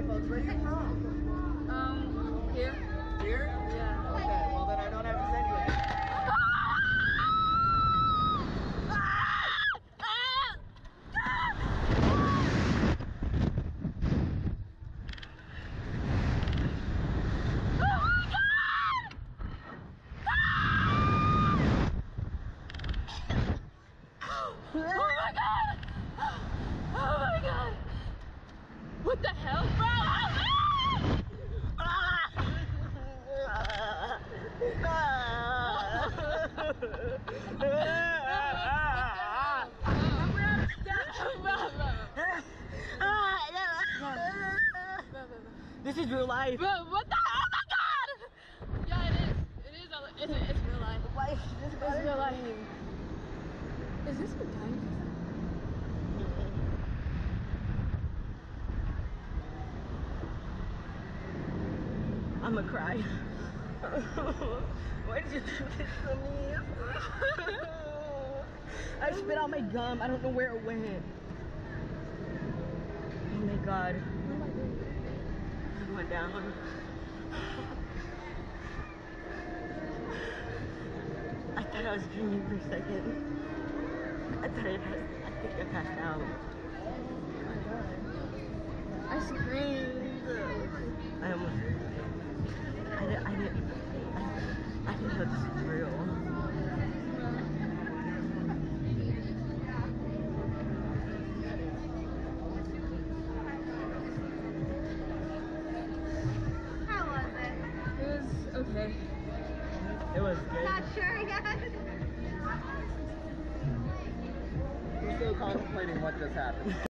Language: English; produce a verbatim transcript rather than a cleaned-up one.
folks. Where are you from? Um, here. Here? Yeah. Okay, well then I don't have to send you anything. Oh my god! Oh my god! What the hell, bro? This is real life. Bro, what the? Oh my god! Yeah, it is. It is. A, it's, a, it's real life. Life. This It's real life. Is this what time is? I'ma cry. Why did you do this to me? I spit out my gum. I don't know where it went. Oh my god. It went down. I thought I was dreaming for a second. I thought I had, I think I passed out. I screamed. I almost, I didn't, I didn't, I, I didn't know this was real. How was it? It was okay. It was good. Not sure yet. We're still contemplating what just happened.